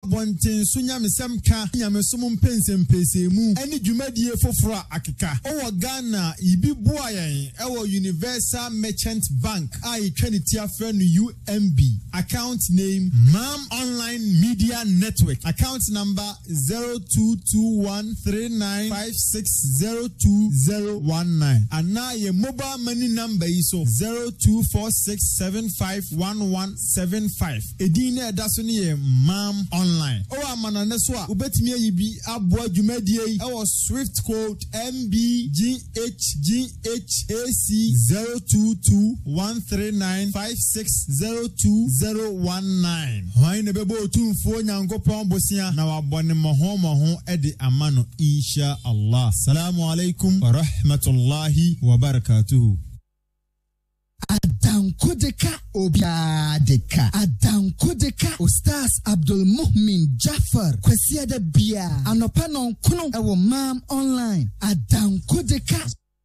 bonten so nyamesem ka nyamesum mpensem pesemu eni dwumadie foforo akeka o Ghana ibi boayen ewo Universal Merchant Bank I trinity afre no UMB account name MAM Online Media Network account number 022139560219 and now your mobile money number is 0246751175 edine edaso ne MAM Online o amana so a ubetimi ayibi abo adwumadie ewo Swift code MBGHGHAC022139560219 why ne bebo otumfo nyankopon bosia na wabone moho edi amano insha Allah. Assalamu alaikum wa rahmatullahi wa barakatuhu. Adankodeka Obiadeka Adankodeka Ustaz Abdul Muhmin Jafar Kwesiada Bia Anopanon Kuno Ewo MAM Online Adankodeka.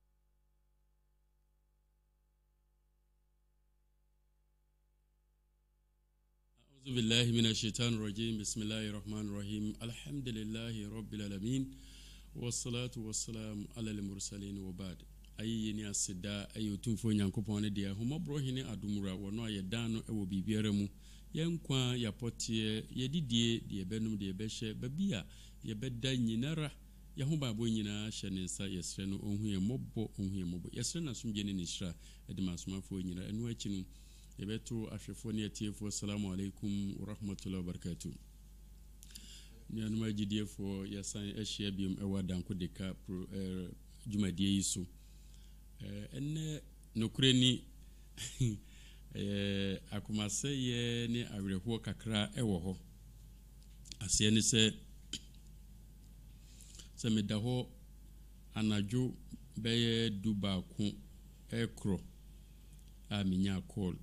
أعوذ بالله من الشيطان الرجيم بسم الله الرحمن الرحيم الحمد لله رب العالمين والصلاة والسلام على المرسلين وبعد ayi ni aseda ayi otumfo nyankopon ne dia homo brohine adumura wono ayedano ewo bibiara mu yenkwa yapotie yedidie de benum de behye babia yebeda nyinara yaho babo nyina hyenensa yesre no onhu yemobbo yesre na somgye ne nishra edimasomafo nyina enu akinu yebeto ahwefo ne atiefo assalamu alaikum wa rahmatullahi wa barakatuh. Ni anuma gidiefo yasan ehye biom ewa danko deka jumadie yiso enne nokureni akumase ye ne awerehwo kakra ewo ho ase ne se medaho anadwo beye duba ku ekro minya call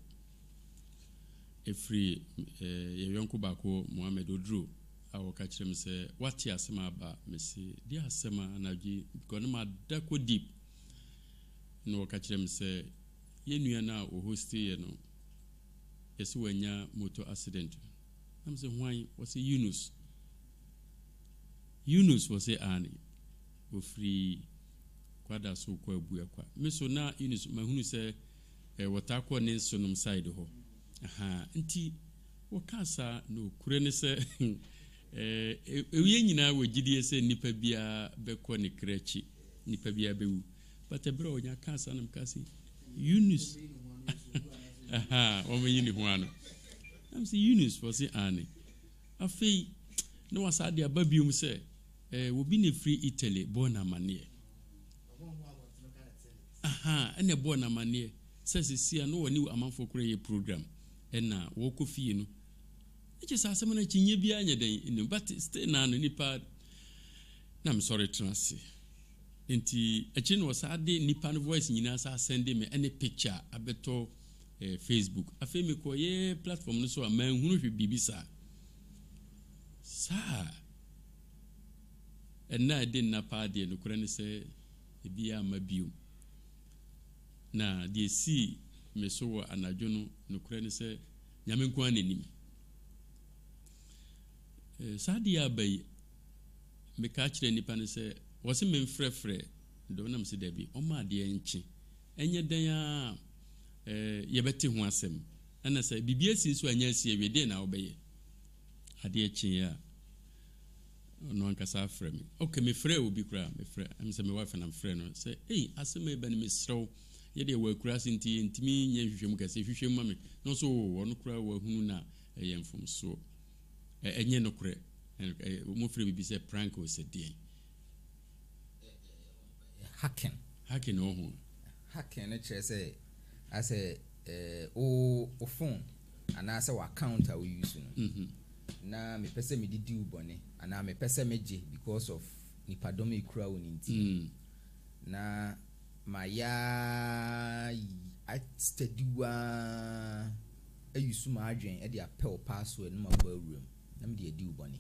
efri yeyonko bako Mohammed Odro awoka kirem se wati asema ba mesi di asema anadwo because ma dako deep no wakachirem se yenua na o hosti ye no yesi wanya motor accident am se hwan was Yunus was ani ofri kwada so kwa abuya kwa meso na Yunus mahunu se watakọ ne sonum side ho nti wakasa no kure ne se ewie nyina wagidie se nipa bia bekọ ne krachi nipa bia bewu but bro nya kansa nam kasi Yunus o me yini ho ano am say Yunus was ani afei no wasade ababium se wobi ne free Italy born amane ene born amane se sia no woni amanfo kure ye program ena wo kofie no eche sa asem na chinye bia anya den but stay na no nipa na I'm sorry transi enti echi no wasade nipa no voice nyina sa send me any picture abeto Facebook afi me ko ye platform no so amanhunu hwe bibisa sa enna de na pa de no kura ne se ebia mabium na de si me so anadwo no kura ne se nyame nko ananim sa de abai me ka kire nipa ne se wose me mfrefre do na mse dabi o ma de enchi enye dan a yebete ho asem ana se bibia si so anya si ewede na obeye ade echi ya no ankasa frɛ me okay me frɛ obi kura me frɛ am se me wife na frɛ no say asem e ba ne me srew ye de wa kura sinti ntimi nya hwehwem kase hwehwem ma me no so wono kura wa hunu na yemfom so enye no kura mo frɛ bibi se prank o se den hacking ho hacking na chere say ase o phone ana ase wa account a we use no na me pese me didi ubone ana me pese meje because of nipadom ekura woni nti na maya I steady wa use ma adwen e de apel password no ma ba room na me de edi ubone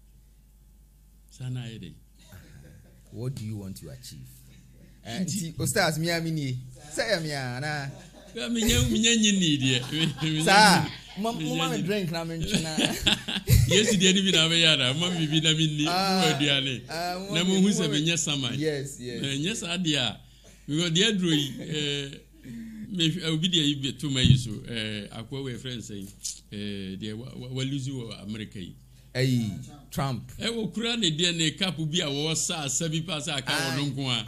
sana ede. What do you want to achieve? Nti Ustaz mi amini say mi ana mi nya nyini die sa mama me drink na me ntwena Yes, the enemy na be yara, mama bi na minni, aduane. Na mo hu se be nya saman. Yes. Yes adia. Because the adroi me obi dey be to my so akwa we friend say they we lose America yi. Hey, Trump. Wo kura ne de ne cap bi a wo sa 7% aka wo nko a.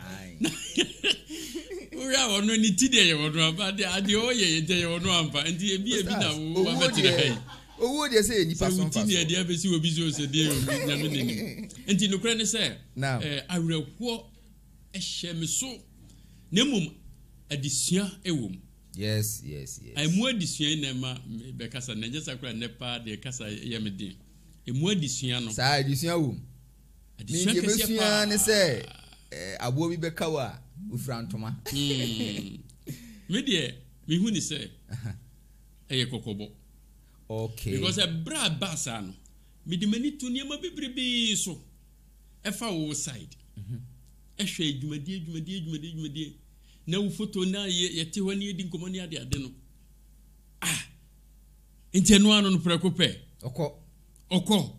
We are on any today, or but the idea ye or no ampa, and the be na wo better. Oh, what you say? You pass on. The ever see will be so said, and in Ukraine say, now I will walk a shame so. Nemum a disya a womb. Yes. I more disya nema because I just acquired nepa de casa yamedi. A more disyano. Side disya womb. A disya say, I will be bekawa. Ufrantoma. Me dear, me who ni say, kokobo. Okay. Because a bra basano, me the many to near my baby so. Efa wo side. Ehwe dwumadi. Na wo photo na ye te wani edi nkomoni ade ade no. Ah. Enti eno anu no prekope. Oko.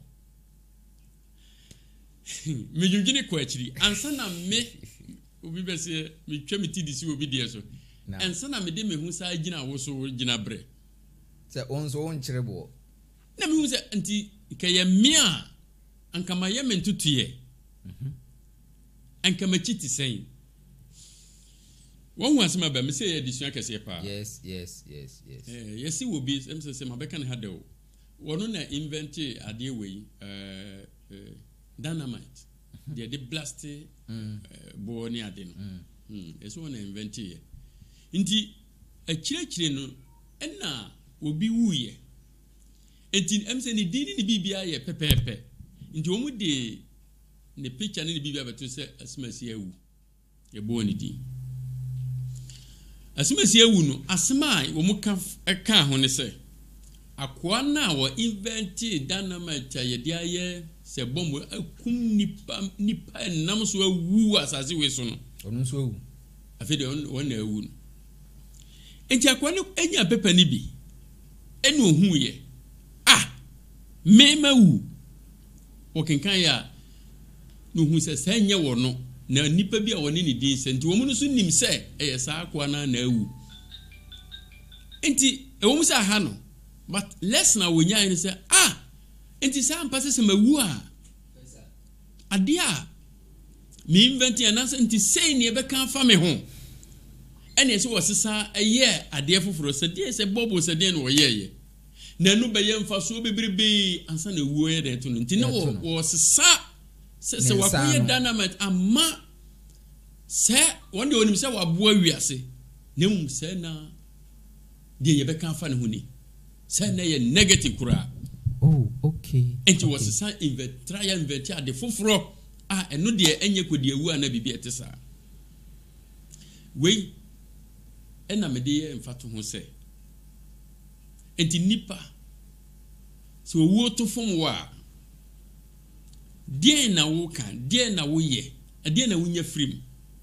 Me jungini ko achiri. Ansa na me obi be se me twa me ti disi obi de so ensa na me de me hu sa gina wo so gina bre se onso on chirebo na me hu se anti kaya mia anka ma ye mentutuye anka ma chiti sen won wasema ba me se ye disua kese pa yes yesi wo bi se ma beka ne hade wo wono na invent ade we dynamite they blast bo ni ade no eso na invent ye nti akire no na obi wuye enti emse ni dini ni bibia ye pepepe nti omu de ne picture ni bibia beto se asmasi ewu ye bo ni di asmasi ewu no asma omu ka ho ne se akwa na wo invent dynamite ye dia ye se bombo akum nipa nam so awu asase we so no onu so awu afede on na awu no enti akwa no enya pepa ni bi enu ohu ye me mawu wokenkan ya no hu se sanye wo no na nipa bi a woni ni din se enti wo mu no so nim se eye sa akwa na awu enti wo mu sa ha no but less na wonya ni se enti sa ampa se mawu adia me invent ananse enti sei ne be kan fa me ho ene se wo sesa eye ade foforo se die se bobo se de no ye na nu be ye mfa so bebrebe ansa na wuo ye de to no enti ne wo sesa se wa ko ye dynamite amma se wonde onim se wa boa wiase nem se na de ye be kan fa ne ho ni se na ye negative kura. Oh, okay. Enti was a sign try invent ade foforo eno de enye kodi awu ana bibia etesa we ena me de mfato ho se enti nipa so owu to fom wa die na wo kan die na wo ye die na wunya frim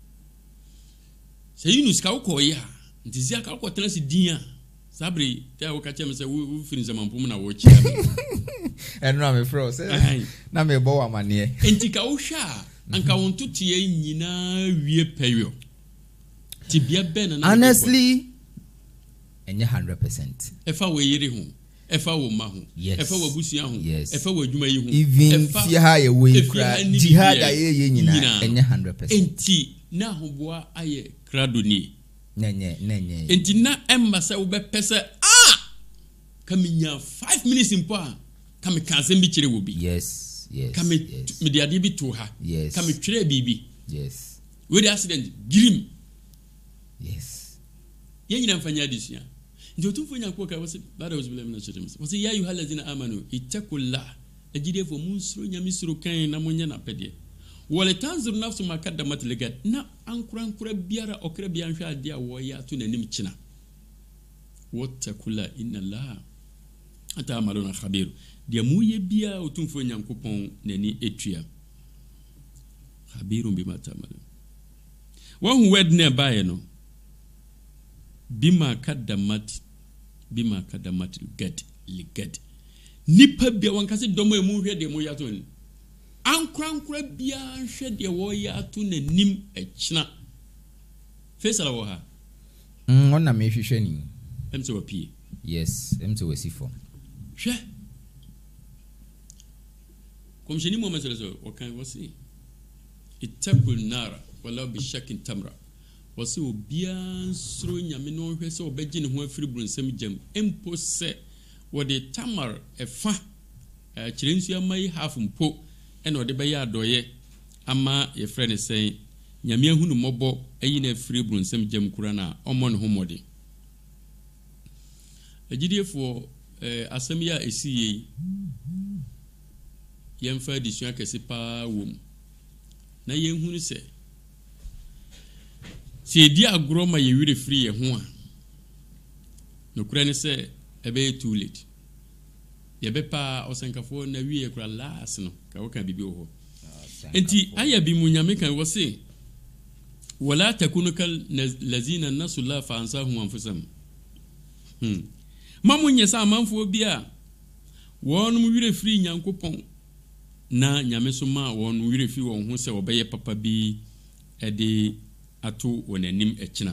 se Yunus ka wo ko ya enti zia ka wo tena si dia sabri te wo ka chem se wo firi zamampum na wo chia eno na me fro se na me bo wa mane enti ka wo hwa anka won tutie nyina wie peyo ti bia ben na honestly enye 100% efa wo yiri ho efa wo ma ho efa wo busia ho efa wo adwuma yi ho even fi ha ye we kra jihad aye nyina enye 100% enti na hoboa aye krado ni nenye enti na emma se wo be pese kaminya 5 minutes impo kami kanse bi kire wo bi yes kami me de ade bi to ha kami twere bibi yes we the accident girim yes ye nyina mfanya adisia ndio tumfanya kwa ka wasi baada ya uzibile mna chetem wasi ya yuhalazina amanu ittaqulla ajide fo munsuru nyamisuru kan na munye na pede wala tanzur nafsu makaddamat ligat na ankura biara okra bian hwa ade a wo ya to nanim kina wattaqulla inna allaha atamaluna khabir dia muye bia otumfo nyankopon nani etua khabirun bima tamalu wa hu wedne bae no bima kaddamat ligad nipa bia wankase domo emu hwe de mo yato ni ankrankra bia hwe de wo yato nanim echina fesala wo ha ona me hwehwe ni emse wa pie yes emse wa sifo hwe komsheni mo mesele so wakan wasi itakul nara wala bi shakin tamra wasi obia nsro nyame no hwe se obegye ne ho afiri brunsam jam empo se wode tamar efa kirensu amai half mpo ena wode be ya adoye ama ye frɛ ne sɛn nyame ahunu mɔbɔ ayi na afiri brunsam jam kura na ɔmɔ ne ho mɔde agidiefo asɛm ya esiye yɛmfa adisua kɛse paa wom na yɛnhunu sɛ sɛ edi agorɔ ma yɛwire firi yɛ ho a nokora ne sɛ ɛbɛyɛ too late yɛbɛpa ɔsɛnkafo na wie kora last no ka woka bibi wɔ hɔ enti aya bi mu nyame kan wɔ se wala takunu kal lazina nasula fa ansahum anfusam mamu nyɛ sɛ amanfoɔ bi a wɔnom wire firi nyankopɔn na nyame so ma wɔn wire firi wɔn ho sɛ wɔbɛyɛ papa bi ɛde ato wɔn anim ɛkyina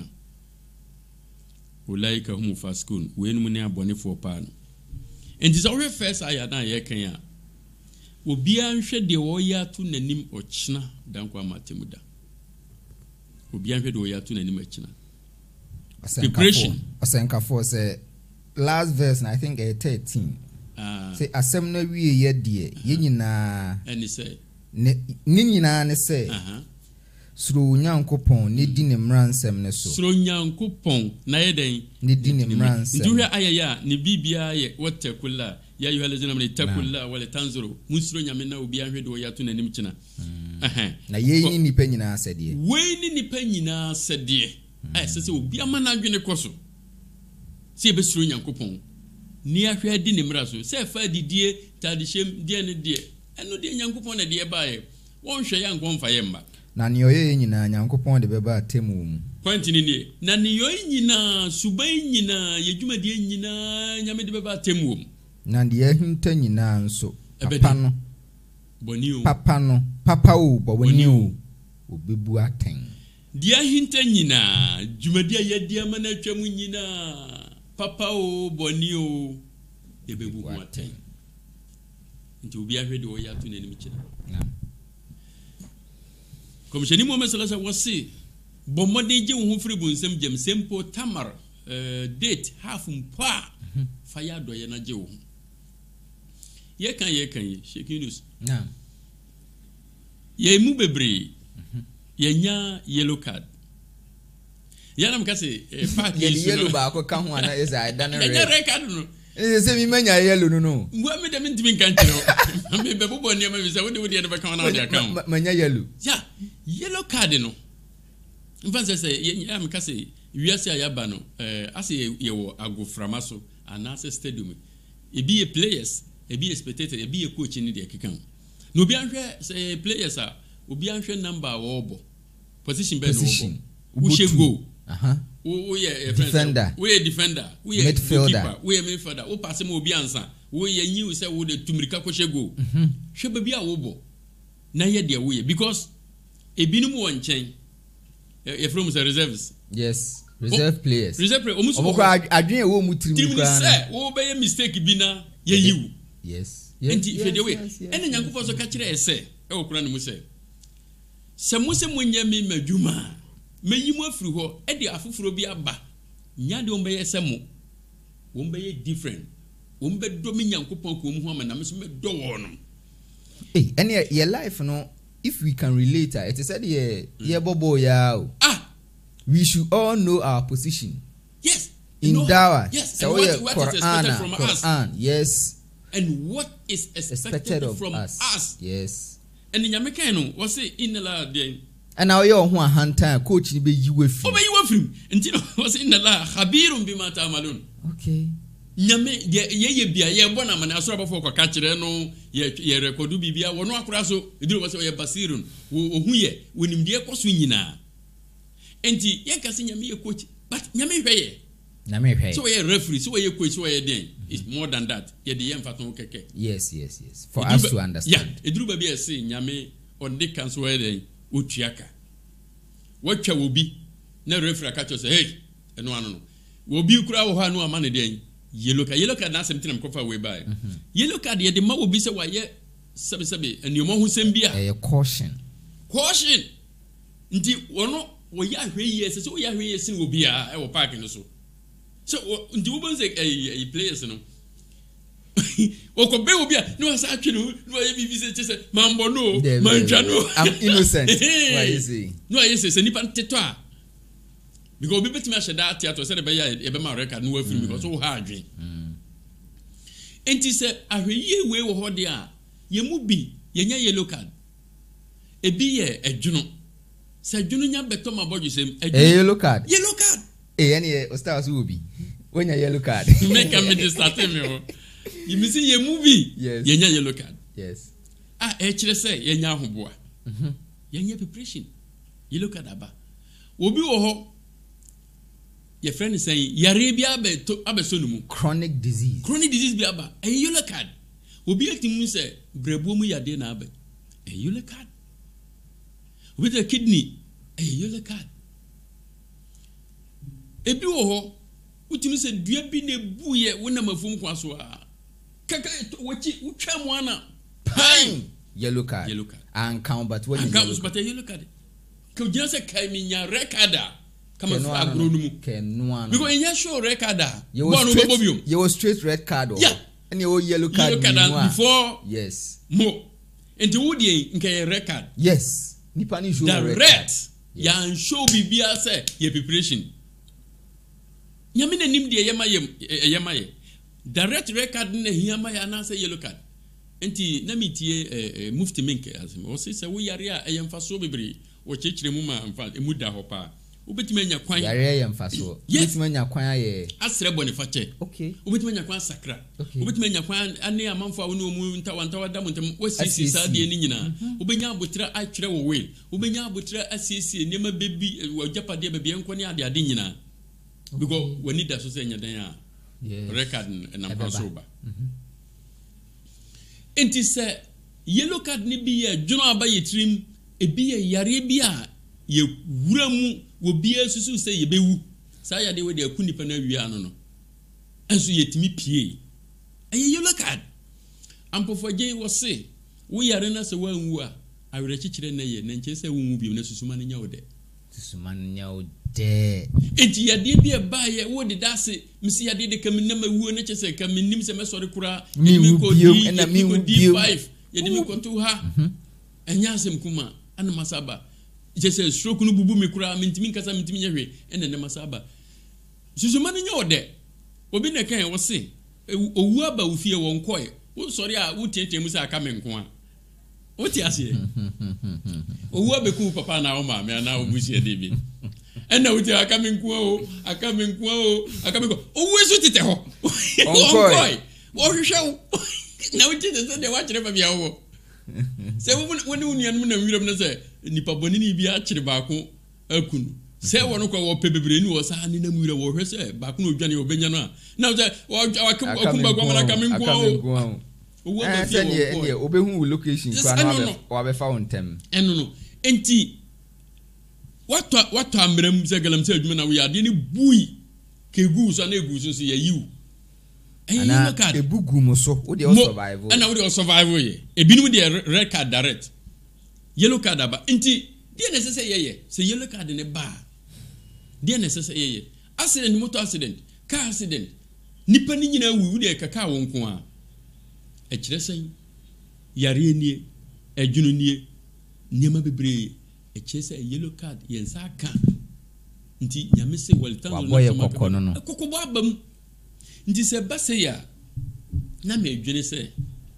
ulaika hum faskun wenum ne abɔnefoɔ paa no enti sɛ wɔhwɛ first aya na yɛkan a obia nhwɛ deɛ wɔyɛ ato n'anim ɔkyina danko amatemu da obia nhwɛ deɛ wɔyɛ ato n'anim ɛkyina preparation ɔsɛnkafo sɛ last verse na I think 13 say asɛm na wie yɛ deɛ yɛ nyinaa ɛne sɛ ne nyinaa ne sɛ suro nyankopɔn ne di ne mmaransɛm ne so suro nyankopɔn na yɛ den ne di ne mmaransɛm nduhwɛ ayɛyɛ ne bibia yɛ wɔtɛkula ya yuha lazina amanu takula wala tanzuru musuro nyame na obi ahwɛ de wɔyɛ ato n'anim kyina na yɛyi ne nipa nyinaa sɛdeɛ wei ne nipa nyinaa sɛdeɛ ɛsɛ sɛ obi ama no adwene kɔ so sɛ yɛbɛsuro nyankopɔn ni ahwɛ di ne mmara so sɛ fa didie tadehyɛm deɛ ne deɛ ɛno deɛ nyankopɔn na deɛ baeɛ wɔnhwɛ yɛ nkɔmfa yɛ mba na ne ɔyɛ nyinaa nyankopɔn de bɛba atemu mu point ni nie na ne yɛ nyinaa suban nyinaa yɛdwumadie nyinaa nyame de bɛba atemu mu na deɛ ahinta nyinaa nso papa no bɔne o papa o bɔne o obebu atɛn deɛ ahinta nyinaa dwumadie yɛde ama na atwa mu nyinaa papa o bɔne o yɛbɛbu ho atɛn nti obi ahwɛ de wɔyɛ ato n'anim kyerɛ komishani Muhammad sallallahu alaihi wasallam bɔ mmɔden gye wo ho firi bu nsɛm gyam sempo tamar date half mpa fa yɛ adɔyɛ na gye wo ho yɛkan yɛ shekinus yɛ mu bebree yɛnya yellow card yɛnam ka sɛ park yellow baako ka ho ana ɛsɛ aida no red card no sɛ mi manya yellow no mbua me dem ntimi nka nkyerɛ me bɛbobɔ nneɛma bi sɛ wode de bɛka na wode aka ho manya yellow ya yellow card no mfa sɛ yɛam ka sɛ wiase a yɛaba no asɛ yɛwɔ agoframa so anaasɛ stadium ebi yɛ players ebi yɛ spectator ebi yɛ coach ni deɛ keka ho na obi anhwɛ sɛ players a obi anhwɛ number a wɔbɔ position bɛɛ no wɔbɔ wohyɛ goal woyɛ defender woyɛ defender woyɛ midfielder woyɛ midfielder wo pass ma obi ansa woyɛ nyiw sɛ wo de tumirika kɔhyɛ goal hwɛ baabi a wobɔ na yɛ deɛ woyɛ because ebinom wɔ nkyɛn yɛfrɛ mu sɛ reserves yes reserve players ɔmo kɔ adwene ɛwɔ mu tirim koraa sɛ wobɛyɛ mistake bi na yɛyiw yes enti hwɛ deɛ woyɛ ɛne nyankopɔn so ka kyerɛ ɛsɛ ɛwɔ kora ne mu sɛ mo sɛ monyɛ me madwuma meyi mu afiri hɔ ɛde afoforo bi aba nya de wɔmbɛyɛ sɛ mo wɔmbɛyɛ different wɔmbɛdɔ me nyankopɔn ko mu ho ama na me so mɛdɔ wɔ no ɛne yɛ life no if we can relate it is said ye bobo ya we should all know our position yes in dawah yes so and what is expected from Quran, us yes and what is expected from us yes and nyame kan no wo say inna den and now you ho ahantan coach ni be yiwe firi obeyiwe firi nti no wo say inna la khabirun bima ta'malun okay nyame ye bia ye bɔ na mana asoro bafo kwaka kyerɛ no ye recordu bibia wo no akora so eduro wo say ye basirun wo hu ye wonimdie kɔso nyina enti ye kase nyame ye coach but nyame hwɛ ye na me hwe so we referee so we coach so we den it's more than that ye the mfaton keke yes for us to understand eduru ba bi say nyame on the council we den otuaka watwa obi na referee ka cho say hey eno anu no obi kura wo ha no ama ne den yellow card na asem tinam kofa we buy yellow card ye de ma obi say wa ye sabe eniom ho sem bia caution nti wono wo ya hwe yes so wo ya hwe yes ni obi a e wo park no so nti wo bon say players no o ko be obi a no asa atwe no ye bibi say mambo no mantwa no I'm innocent why you say no I say nipa teto a because obi betimi ahye da theater say be ya e be ma record no afiri because wo ha adwen enti say ahweye we wo ho de a ye mu bi ye nya yellow card ebi ye adwuno say adwuno nya beto ma bodu sem yellow card any o stars will be when your yellow card make me this start me you me see ye movie yes ye nya yellow card yes kire say ye nya ahoboa ye nya preparation yellow card aba obi wo ho your friend is saying yare bia abeso no mu chronic disease bi aba yellow card obi atimu say brebo mu yade na aba yellow card obi the kidney yellow card ebi wo ho utimi say dua bi na buye wona mafum kwaso a kaka wachi utwa mu ana pain yellow card and count but what is yellow card ko jina say kai mi nya recorder kama fa agro no mu because in your show recorder you was straight red card and you yellow card before yes mo enti wo die nke record yes nipa ni show the red ya show bibia say your preparation nyame na nim de yema ye direct record na hiama ya na say yellow card enti na mitie mufti minke azim o say wo yare a yemfa so bebre wo chechire mu ma mfa emu da hopa ubetime anya kwan yare yemfa so ubetime anya kwan aye asre bonifache okay ubetime anya kwan sakra ubetime anya kwan ane amamfa wo no mu ntawa da montam wasisi saade ni nyina ubenya abotira atwere wo wel ubenya abotira asiesie nema bebi wajapade bebi enko ne ade nyina because we need that so say nyadan a record na paso ba enti say yellow card ni bi ye dwono aba yetrim ebi ye yare bi a ye wuramu wo bia susu say ye bewu sa ya de we de akunipa na wi ano no enso yetimi pie yellow card ampofoje wo say wo yare na se wanwu a awere chichire na ye na nche say wonwu bi na susuma nya wo de enti yade bi ba ye wo de dase misi yade de kam na mawu na chese kam nim se mesore kura mi ko di na mi ko D5 yade mi ko to ha enya asem kuma ana masaba chese stroke no bubu mi kura mintimi nkasa mintimi nyehwe ene ne masaba susuma nya wo de obi na kan wo se owu aba wo fie wo nkoe wo sori a wo tietie mu se aka me nko a wo ti ase owu abeku papa na wo ma me na wo busie de bi ena wo ti aka me nko o owu esu tete ho onkoi wo hwehwe wo na wo ti de de wa kire ba bia wo se wo ni unuan mu na wiram na se nipa boni ni bia kire ba ko akunu se wo no kwa wo pebebre ni wo sa ni na mu wira wo hwe se ba ko no dwane obenya no a na se wo akumba gwa mara ka me nko o owu ba fie wo ene obehu location kwa na wa be fa wontem eno no enti what amram se galam se adwuma na wo yade ni bui ke gu so na egu so ye yiwu ana ebugu mo so wo dey survival ana wo dey survival ye ebinu dey red card direct yellow card aba enti dey na se ye se yellow card ne ba dey na se ye accident motor accident car accident nipa ni nyina wu dey kaka wo nko a kire sen yare nie adwunu nie niema bebre kire se yellow card yensa aka nti nyame se weltanzo no kokobo abam nti se base ya na me adwene se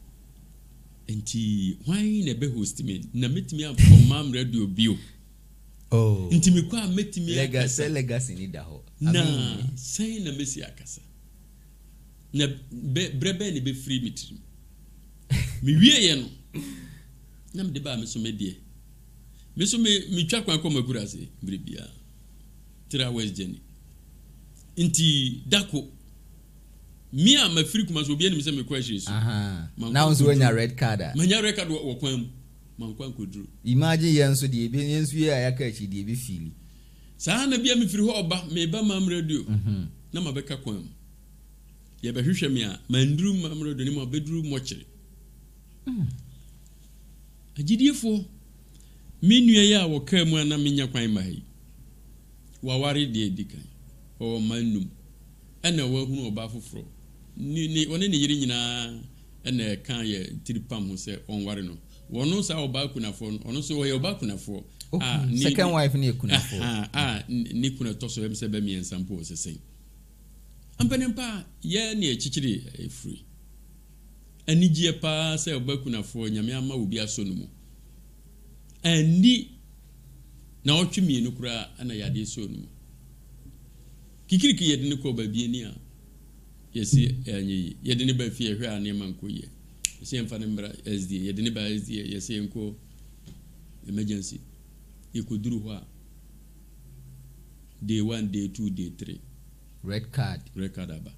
nti why na be host me na metimi am radio bio nti me kwa metimi legacy ni da ho na sai na mesi akasa na brebe ni be free mitrim mi wie ye no na me de ba me so medie me so me twa kwan ko makura se bribia 3 hours journey Inti dako. Me a my free kuma so be anim say me question so. Now so when your red card. Manya red card wo kwam. Man kwan kodru. Imagine yen so de be yen so ya aka chi de be feel. Saa na bia me firi ho oba me ba mam radio. Na mabeka kwam. Ye be hwehwe me a mandru mam radio ni mabedru mochire. Agidiefo me nua ya wo ka mu na menya kwan ma yi. Wa ware de edikan. O manum. Ana wa hunu oba foforo. Ni woni ne yiri nyina ana kan ye tiripam ho se onware no. Wono sa oba kunafo ono so ye oba kunafo. Second wife ni kunafo. Ni kuna toso em se be mi ensampo sesen. Ampenempa ye ne echichiri efri. Anigye pa se oba kunafo nyame ama obi aso no mu. Ani na otwemi enu kura ana yade so no mu. Kikiriki yede ne ko ba bi ani a yesi anyi yede ne ba fie hwe ane manko ye yesi emfa ne mbra SD yede ne ba SD yesi enko emergency yekoduru ho a day 1 day 2 day 3 red card aba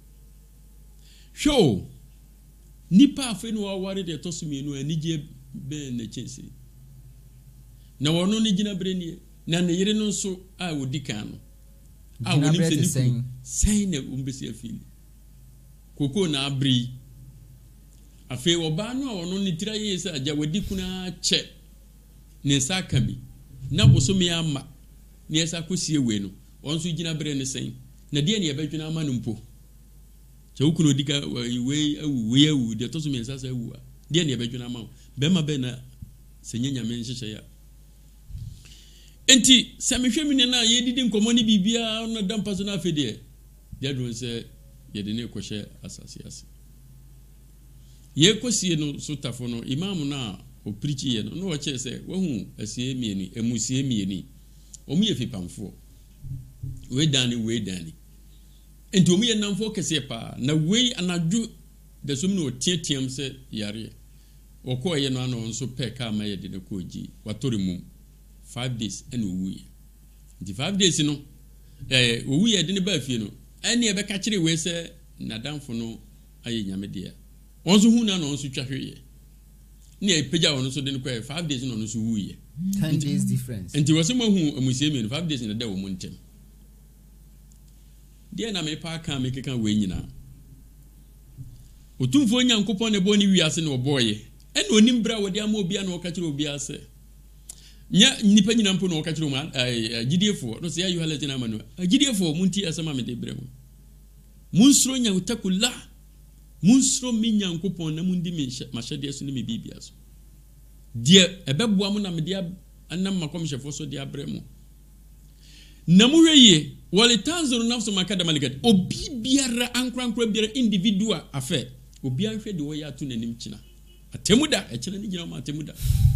show nipa afenu wa ware de tosumi enu anigye be na chensi na wono ni gina brenie na ne yire no nso a wodikan no wonim se ni sai na umbesi afili koko na abri afi oba no a wono ni tira yesa aja wadi kuna che ne saka bi na bosomi ama ne esa kosie we no onso gina bre ne sai na de ne yebadwuna ama no mpo che ukuno dika we awu de toso mi ensasa awu a de ne yebadwuna ama be ma be na senyanya men hyehyɛ ya enti samehwemi ne na yedidi nkomo ni bibia na dampaso na afede de do se yede ne kohye asase ase ye kosie no so tafo no imam na o preachi ye no wo che se wahu asie mieni emusie mieni omu ye fipamfo we dani enti omu ye namfo kese pa na we anadwo de so no tietiam se yare okoye no ana onso peka ma yede ne koji watori mum 5 days and we the 5 days no we ye de ne ba fie no ene e be ka kire we se nadamfo no aye nyame de onso hu na no onso twahwe ne e peja won so de ne kwa 5 days no so wu ye 10 days difference enti wo se mo hu amusie me 5 days na da wo mo ntem de na me pa kan me keka we nyina otumfo nyankopon ne bo ni wiase ne oboye ene onim bra wo de ama obi na wo ka kire obi ase nya nipa nyina mpo no wo ka kire mo gidiefo no se ayu halete na manu gidiefo munti asama me de bre mo munsro nya utakula munsro mi nyankopon na mundi mi mashade so ne me bibia so de ebeboa mo na me de anam makom hyefo so de abre mo na mu hweye wale tanzuru nafsu makada malikat obi biara ankrankra biara individual affair obi anhwe de wo ya to nanim kina atemuda e kina ni gina ma atemuda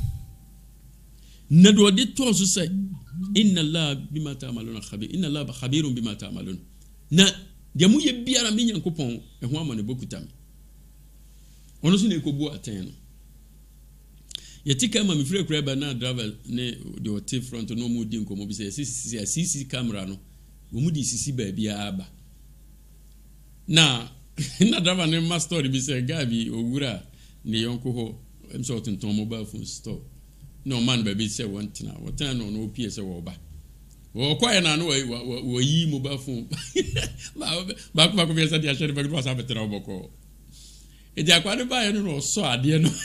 na do de to so say inna allah bima ta'maluna khabir inna allah khabirun bima ta'malun na de mu ye biara me nyankopon e ho amane bokutam ono so ne kobu aten no yetika ma me free kura ba na driver ne de o front no mu di nkomo bi say CC camera no wo mu di sisi ba bia aba na driver ne ma story bi say gabi owura ne yonko ho em so tonton mobile phone store no man ba bi say wontina no no pie say wo ba wo kwa na no wo yi mobile phone ba ko bi say dia share ba ko sa betra oboko e dia kwa ne ba ye no so ade no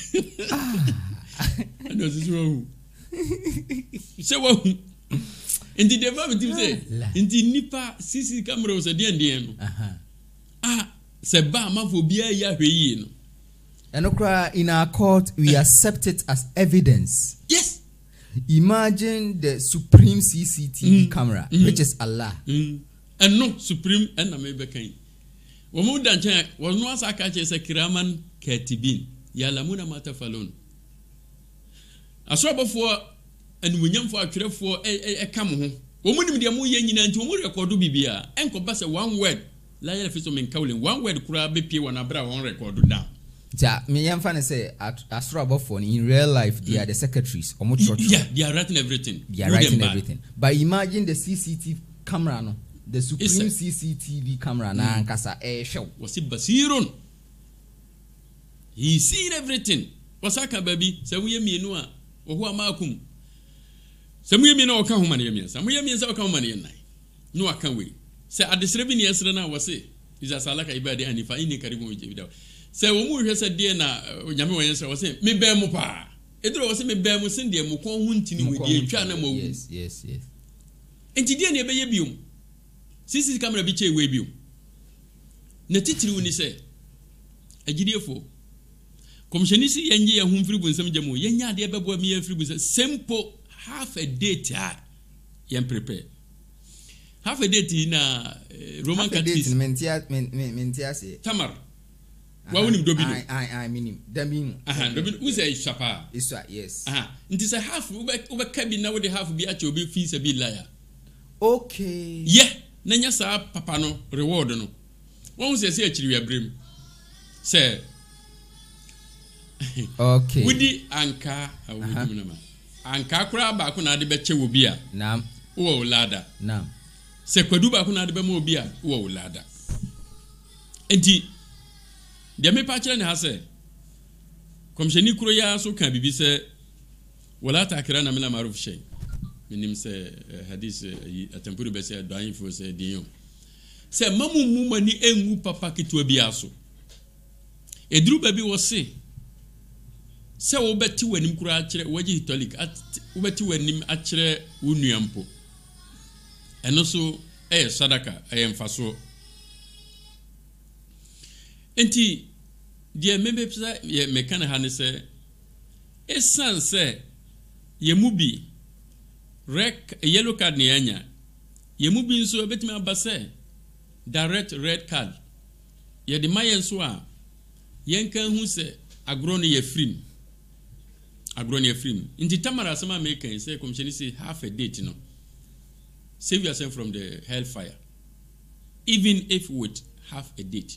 ano sisu se wo indi de va bitim se indi nipa CC camera o se de no se ba mafo bia ya hweyi no eno kra in our court we accept it as evidence. Yes, imagine the supreme CCTV camera which is Allah and no supreme and na me be kan wo mu dan chen wo no asa ka che se kiraman katibin ya lamuna matafalun asobofo anunyamfo atwerefo kam ho wo mu nim de mu ye nyina nti wo mu record bibia enko ba se one word la yele fiso men kawlen one word kura be pie wona bra won record down ja me yamfa ne say asobofo in real life they are the secretaries yeah they are writing everything but imagine the CCTV camera no the supreme CCTV camera na ankasa show was it Basirun. He seen everything. Wasaka baby, say we mienu a ohu amakum. Say we mienu oka homa na yemi. Say we yemi say oka homa na yenai. No aka we. Say at the 7 years na wase is asalaka ibade anifa ini karibu oje bidaw. Say wo mu hwe say de na nyame wo yense wase me ba mu pa. Edro wase me ba mu sen de mu kon hu ntini we de atwa na mawu. Yes. Enti de na ebeye biom. CCTV camera bi che we biom. Na titiri woni say agidefo Commissionisi yenye ya humfiri bunsam jamu yenya de bebo mi yefiri bunsam simple half a date yen prepare half a date na Roman Catholic mentia say Tamar wa wonim dobino I minim dabino dobino uze shapa iswa yes nti say half ube kabi na we de half bi ache obi fi se bi liar okay na nya sa papa no reward no won se achiri wi abrem say okay wudi anka awudi munama anka kura ba ko na de beche wo bia naam wo lada naam se kwadu ba ko na de be mo bia wo lada enti de me pa kire ne ha se komsheni kuro ya so kan bibi se wala takira na mina maruf shay minim se hadith atempuru be se doan fo se dinyo se mamu mu mani engu papa kitu bia so eduru ba bi wo se se wo beti wanim kura akire waji hitolic wo beti wanim akire wonuampo eno so sadaka mfaso enti die membe pisa ye mekana hane se esanse ye mubi rek yellow card ne anya ye mubi nso betimi abase direct red card ye de mayen so a yenka hu se agro ne ye free agronia film inti tamara sama american say commission say half a date no save yourself from the hellfire even if with half a date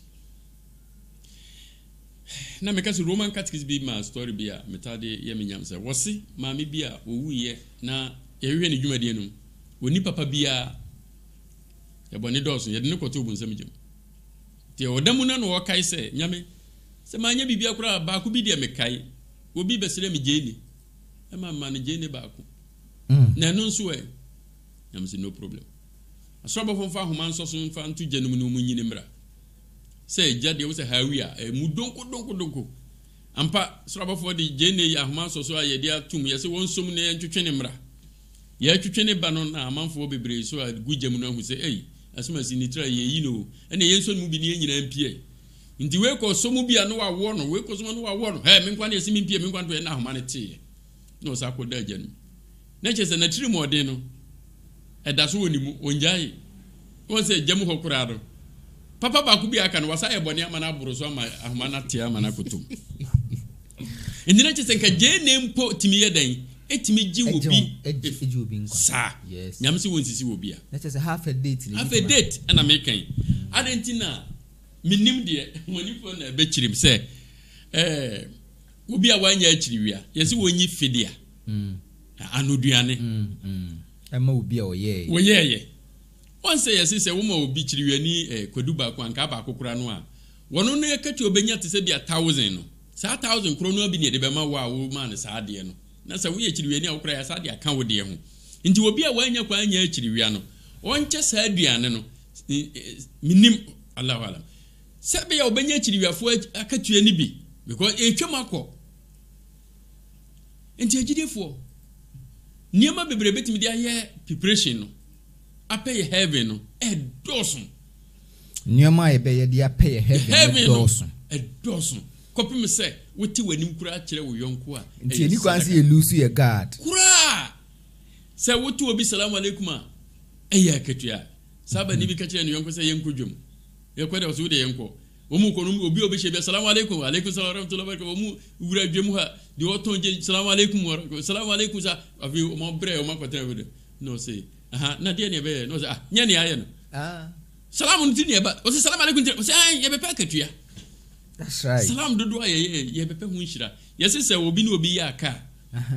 na meka so Roman Catholics be my story bia metade ye menyam say wosi maami bia owuye na yehwe ne dwumade no woni papa bia ye bone doso ye de ne koto bu nsam jam tie odamu na no wokai say nyame se manya bibia kura ba ku bi de mekai obi besere mi jeni e ma man jeni ba ku na no nso e nyam say no problem asobo fon fa homa nso so fa ntu janum no mu nyini mra say jade wo say hawia mu donko ampa sobo fo de jeni ya homa nso so aye dia tum ye say won som ne ntwetwe ne mra ye twetwe ne ba no na amanfo bebre so agujam no hu say ei asuma si nitra ye yi no ene ye nso mu bi ne nyina mpie nti we ko so mu bia no wa wo no we ko so no wa wo no me nkwa na esimi mpie me nkwa to na homa ne tie no sa ko da janu na chese na tiri mode no eda so woni mu onjai won se jamu hokura do papa ba ku bia ka no wasa ebone ama na aburo so ama ahoma na tie ama na kotum ndi na chese nka je ne mpo timi yedan etimi ji wo bi eji obi nkwa sa yes nyam se won sisi wo bia na chese half a date ana mekan adentina minim de woni fo na be chirim se obi a wanya achiriwia yesi wonyi fidia anoduane ema obi a oyeye once yesi se wo ma obi chiriwia ni kwadu ba kwa nka ba kokora no a wono no yakati obenya te se bia 1000 no sa 1000 kro no bi ne de be ma wo ma ne sa de no na se wo ye chiriwia ni akora ya sa de aka wo de ho nti obi a wanya kwa anya achiriwia no onche sa aduane no minim Allahu alam sebe ya obenya chiriwiafo akatue ni bi because etwemako enti agidefo niema bebre betimi dia ye preparation no apay heaven no dosun niema ebe ye dia pay heaven dosun kopim se woti wanim kura kire wo yonko a enti ni kwanse ye lose ye god kura se woti obi salamu alaikum a eya akatua saba ni bi ka kire ne yonko se yenkodwom ye kwede wo so de yenko omu ko no obi shebe assalamu alaikum wa alaikum salam wa rahmatullahi wa barakatuh omu wura dwemu ha di otonje assalamu alaikum wa assalamu alaikum sa afi o mo bre o ma kwata we no say na de ne be no say nya ne aye no salamu nti ne ba o say assalamu alaikum o say ye be pa katua that's right salam dodo aye ye be pa hu nhira ye say obi na obi ya aka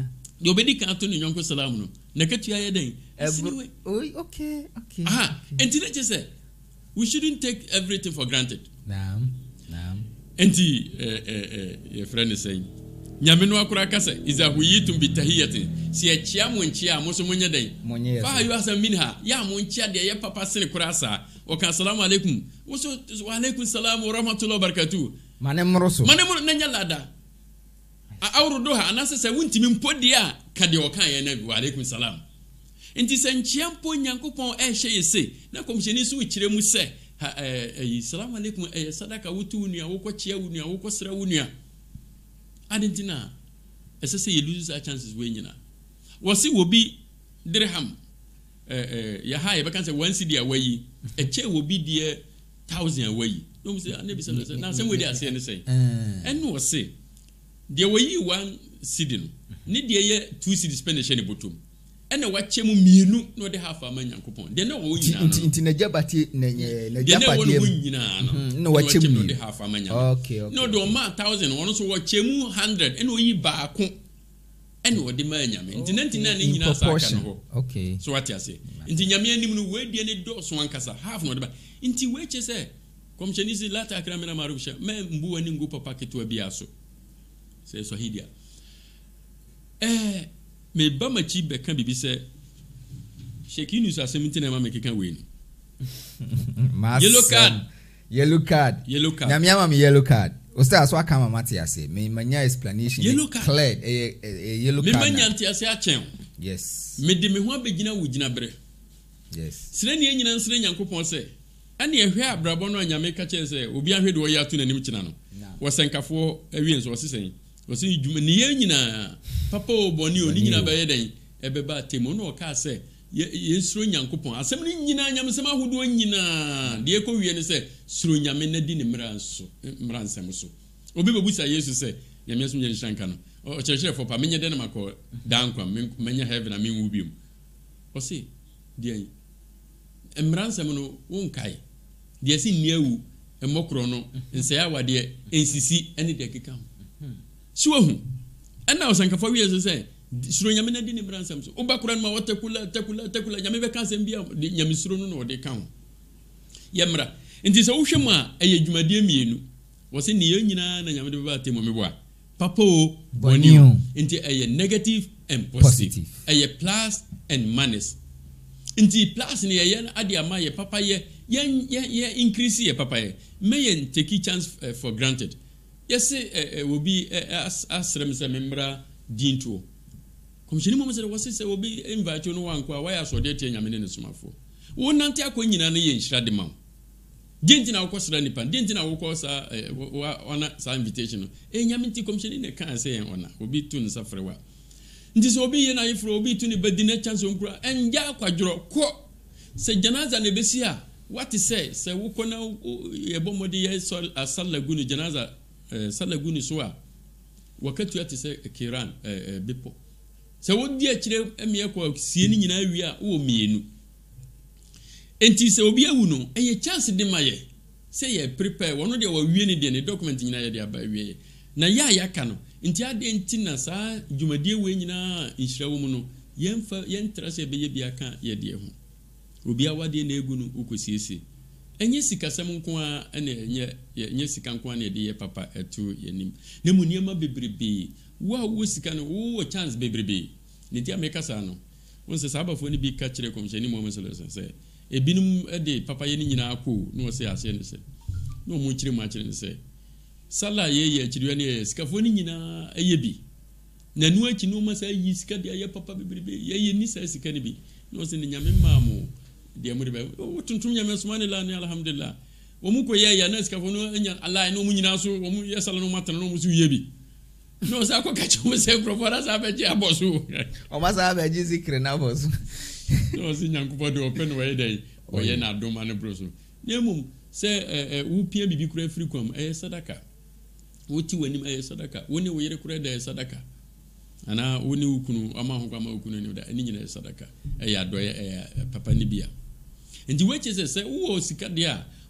de obedi kan to ne nyonko salam no na katua ye den okay enti na say we shouldn't take everything for granted. Naam. Enti your friend is saying nyame no akura kasa iza huyitum bitahiyatin si achia mo nchia mo so monye den fa you asa minha ya mo nchia de ye papa sene kurasa o kan assalamu alaikum wo so wa alaikum salam wa rahmatullahi wa barakatuh manemro na nyalada awrudoha anase se wuntimi mpodia ka de o kan ye na wa alaikum salam enti se nchia mpo nyankopon hye yese na komsheni so ukire mu se assalamu alaikum sadaka wutu nua wo kwachia wunua wo kwasra wunua adentina esese you lose our chances we nyina wasi wobi dirham ya high be kan say 1 cedi awayi eche wobi die 1000 awayi no say anabi say na sem we dey say ne say enu wose die wayi 1 cedi no ni die ye 2 cedi spend share ne botom ena wache mu mienu no de half amanya nkopon de na wo nyina inti na jabati na jabati no wache mu de half amanya okay no do ma 1000 wono so wache mu 100 ena oyi baako ena wo de ma nyame inti na ne nyina saka no okay so what you say inti nyame anim no we die ne do so ankasa half no de ba inti we che say komchenisi lata akramena marubsha me mbu wani ngu papa ketu bia so say so hidia me ba machi be kan bibi se shekinu sa 17 ma me kekan we ni yellow card nyamiama me yellow card osta so aka mama ti ase me manya explanation clear yellow card me manya ti ase a chen yes me de me ho abegina wo gina bre yes sire ne nyina nsire nyankopon se ane ehwe abrabo no anyame ka che se obi ahwe de wo ya to nanim kina no wo senkafo awie nso wo sesen wosi djuma ni ye nyina papa oboni oni nyina ba ye den ebeba temo no ka se ye suro nyankopon asem ni nyina nyamsem ahodo nyina de ko wie ne se suro nyame na di ne mransem so obi bebusa yesu se nyame so nyɛ shanka no o kyerɛkyerɛ fo pa menye de na makɔ dankwa menya heaven na menwu biom o se de mransem no wonkai de si niawu emokro no nse awade ensisi ene de keka siwahu ana osankafo wie se suro nyame na di ne mransam so obakura ma watakula nyame be kan sem bia nyame suro no de kan yemra nti se wohwe mu a eye dwumadie mienu wo se ne nyina na nyame de ba temo meboa papo bonio nti eye negative and positive eye plus and minus nti plus ne ye na ade ama ye papa ye increase ye papa ye may take chance for granted. Yes, will be asrem se membra dinto. Komshini mo se wose se will be invite no wan kwa why aso de tie nyame ne somafo. Wo nante akonyina no ye nhira de mam. Dinti na wokosra nipa, dinti na wokosa ona sa invitation. Nyame nti komshini ne kan se ona, obi tu nsa frewa. Nti se obi ye na yefro obi tu ni badine chance onkura enja kwadworo ko se janaza ne besi a what is say wokona ye bomodi ye asalagu ni janaza salaguni soa wakati ati se kiran bipo se wodi akire eme ko sie ni nyina wi a wo mienu enti se obi awu no eye chance de maye se ye prepare wono de wa wie ni de ne document nyina ye de aba wie na ya ka no enti ade enti na sa dwumadie we nyina nhira wo mu no yentra se be ye bia ka ye de ho obi awade na egu no ukosiesie enye sikasem nko a enye sika nko a na de ye papa etu yenim na mu niema bebrebe wo sika no wo chance bebrebe ne dia meka sa no won se sabafo ni bi ka kire komsheni mo meselo se ebinum de papa ye ni nyina akọ no se ase ne se no mo kire ma kire ne se sala ye kire ne sikafo ni nyina eye bi na nu achi no ma sa yi sika de ye papa bebrebe ye ni sa sika ni bi no se ni nyame maamo de amuri ba o tuntum nyame sumane la ni alhamdulillah wo mu ko ye ya na sikafo no anya allah no mu nyina so wo mu yesala no matana no mu su ye bi no sa ko ka chumo se propora sa be je abosu o ma sa be je zikre na abosu no si nyankupo de open we dey o ye na doma no broso nemum se wo pia bibi kura free kwam sadaka wo ti wani sadaka woni wo yere kura da sadaka ana woni ukunu ama ho kwa ma ukunu ni da ni nyina sadaka ya doye papa ni bia nti weche se wo sika dia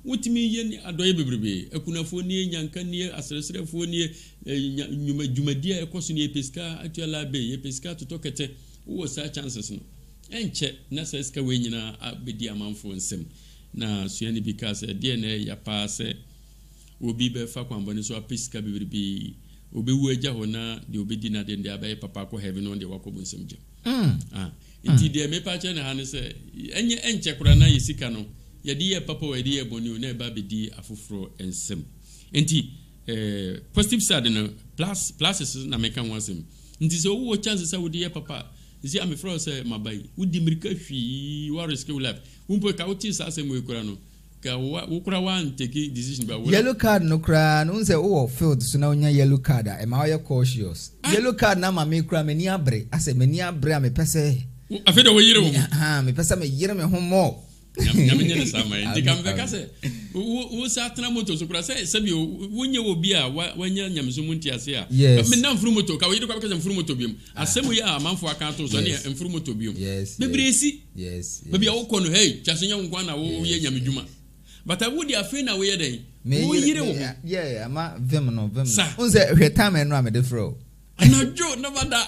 wotimi ye ni adoye bebrebe ekunafo ni nyanka ni asresrefo ni dwumadia ekoso ni epeska atuala be epeska totokete wo sa chances no enche na seska we nyina abedi amanfo nsem na suani because DNA ya paase obi be fa kwambone so apeska bebrebe obewu agya ho na de obedi na de abaye papa ko heaven on de wakobo nsem gye nti de me pa che na hane se enye enche kura na yesika no yadi ye papa we di ye boni na eba bedi afoforo ensem nti positive side no plus na meka wansem nti se wo chance se wo di ye papa isi am fro se mabai wudi mirika hwi wa risk life umpo ka uti sa se mo ekura no ka wo kura wan take decision ba yellow card no kura no se wo field so na onya yellow card e ma wo cautious yellow card na ma me kura me ni abre ase me ni abre a me pese afeda wo yire wo me pese me yire me ho mo nyamenye ne sama ndi kam beka se wo sa tena moto so kura se bi wonye wo bi a wanya nyamso munti ase a me na mfuru moto ka wo yire kwa beka mfuru moto biom asemu ya amanfo aka to so ne mfuru moto biom bebresi bebi a wo kono hey chasenya nkwa na wo ye nyamedwuma but I would have been away then. Yeah, I'm a vim. Unse retime no am de fro. No joke, no bada.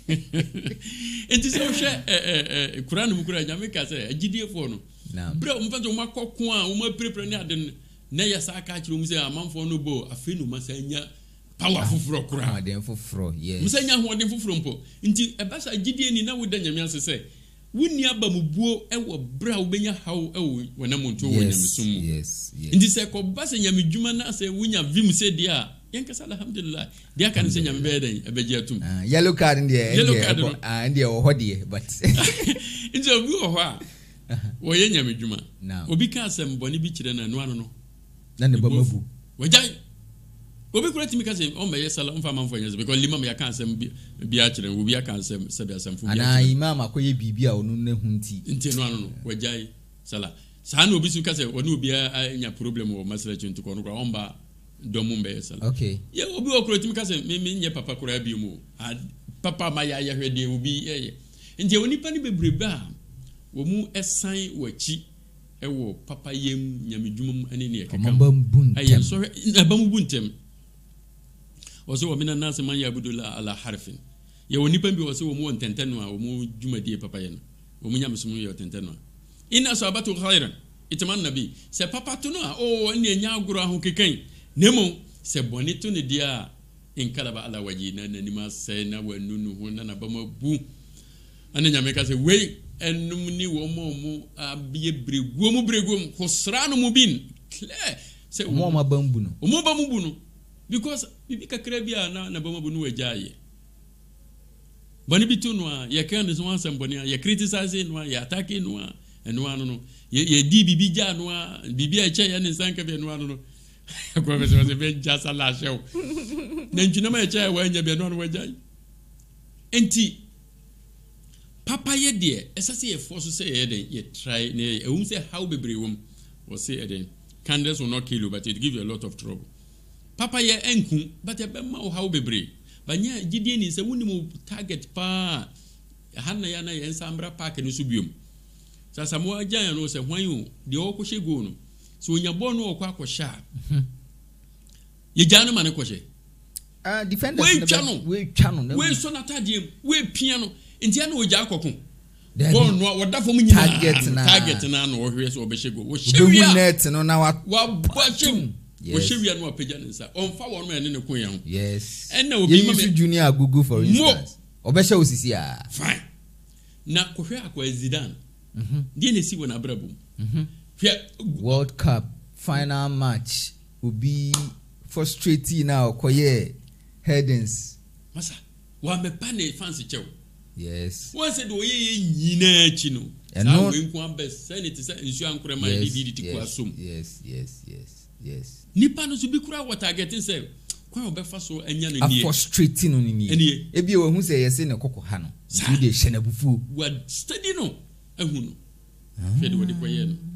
It is so share Quran mukura nyameka say agidie fo no. Bro mfanzo makoko a o ma prepare ne ade na ya saka kire mu say amanfo no bo afenu masanya power fufuro kura den fufuro yes. Musanya ho den fufuro mpo. Nti ebasa agidie ni na woda nyamiase say wuni aba mubuo ewo bra ubenya hawo ewo wana monto wo nyamesum yes ndi se ko basa nyamedwuma na se wunya vim se dia yankasa alhamdulillah dia kan se nyame beden ebeji atum yellow card ndi wo hodie but ndi obi wo ho a wo ye nyamedwuma obi ka asem boni bi kire na no ano no na ne bamabu wajai obi kura timi ka se o me yesala on fa manfo nyeze because limam ya kan asem bi a kire obi ya kan asem se bi asem fu bi ana imam akoye bibia onu ne hunti nti no ano no wajai sala sa na obi su ka se woni obi anya problem wo masala chintu ko no kwa omba domu mbe yesala okay ye obi wo kura timi ka se me nye papa kura bi mu papa ma ya hwede obi nti woni pa ni bebrebe a wo mu esan wachi ewo papa yem nyamedwumum ani ne ekeka ayen so abamubuntem oso wo mina nase man yabudula ala harfin ye woni pa bi oso wo mu ontenteno a wo mu dwumadie papa yen wo mu nyamesum ye ontenteno ina sabatu khairan itman nabi se papa to no a o ne nya agoro aho kekan nemo se bonito ne dia inkalaba ala waji na nanima se na wanunu ho na bamabu ana nyameka se we enum ni wo mu abie bregum hosra no mu bin clear se mo ma bambu no mo bambu no because bibi kakra bia na bambu no wajaye bani bitu no a ye kan so ansem boni ye criticize no ye attack no a eno anu no ye di bibi ja no a bibi a che ya ne sanka bia no anu no ko be se be ja sala shew na ntuna ma che wa nya bia no anu wajaye enti papa ye de esase ye force say ye den ye try ne ehun say how bebre wom we say eden candles will not kill you but it give you a lot of trouble papa ye enku but e be ma how bebre banya gidie ni say woni mo target pa hanna ya na ye nsambra park ni so biom sasa mo ajan no say hwan yo de o ko shego no so onya bo no o kwa akosha ye janu mane ko she defenders we channel we so na tadiem we piano ntia na oja akokun bon no wodafo mu nyina target na no ohwe so obeshego wo shewia net no na wa bachim wo shewia no apagya nsa onfa won me ne kun ya ho yes na obi ma junior Google for instance obesha osisi a fine na kohwe akwa Zidane die ne si wona brabum World Cup final match obi frustrating now koye headings masa wa me pa ne fancy chew yes once do ye nyina chi no sa we nku amba sanity sa nsu ankure ma di ku asom yes nipa no so bi kura what targeting say kwa obefa so anya no nie frustrating no nie e bi we hu say yes ne kokko ha no you dey share na bufu wa study no ehu no fe de wodi koye no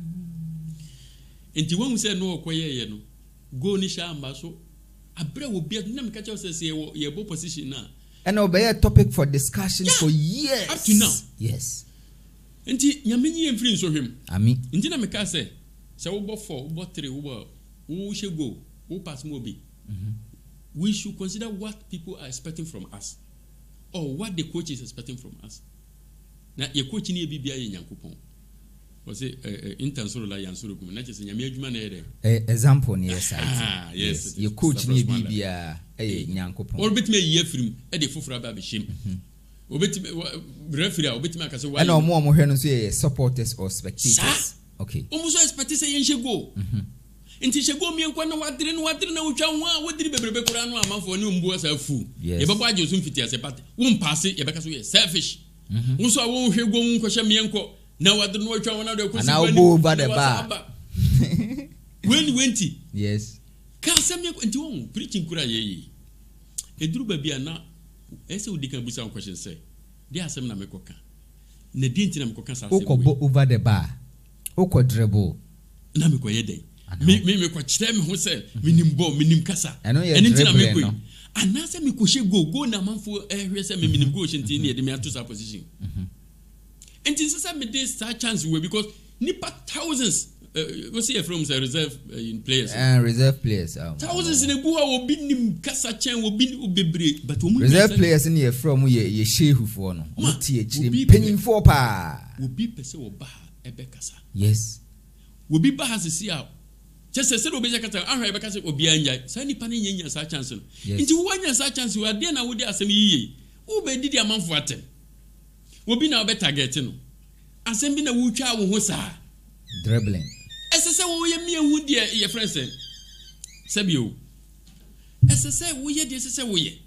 enti won say no koye ye no go ni sha amba so abre wo bia na me ka che say ye bo position na and obey a topic for discussion for years up to now yes enti nyamenyi emfiri nso hwem ami enti na me ka say So we bought 4, we bought 3, we should go, we pass more be. We should consider what people are expecting from us, or what the coach is expecting from us. Now, your coach need to be a young coupon. Was it intentional like Yansuru? Not just in your major example near side. Yes. Your coach need to be a young coupon. Or bit me a year from Eddie Fufra Baby Shim. Referee, or bit me as a I know more than say supporters or spectators. Okay. Almost expect say you go. Inti she go me nkwa na wadire na wotwa ho a wodiri bebrebe kura no amanfo ne mbu asa fu. Ye bebo aje so mfiti ase pat. Wo mpaase ye beka so ye selfish. Wo so a wo hwe go nko hye me nko na wadire no wotwa wona de kosi bani. Na go over the bar. When wenti? Yes. Ka sem ye nti won preaching kura ye. Eduru ba bia na ese odi kan busa question say. Dia asem na mekoka. Na di nti na mekoka sa asem. Go over the bar. Oko dribble. Na mekoye den. Me kwa chire me ho se minim kasa eni ntina me koi anase me kohye go na manfo ehwe se me minim go hye ntina de me ato sa position enti sesa me dey start chance we because nipa thousands we see from the reserve in players and reserve players thousands in go obi nim kasa chen obi bebre but omu reserve players in here from ye shehu for no tie chire penyin for pa obi pese wo ba ebe kasa yes obi ba hasisi a just say obi jakata ahwe be kasa obi anya sa nipa ne nyanya sa chance no nti wo anya sa chance wo ade na wo di asem yiye wo be didi amanfo atem obi na obe target no asem bi na wo twa wo ho sa dribbling ese wo ye mi ehu de ye friend say sabio ese wo ye de ese wo ye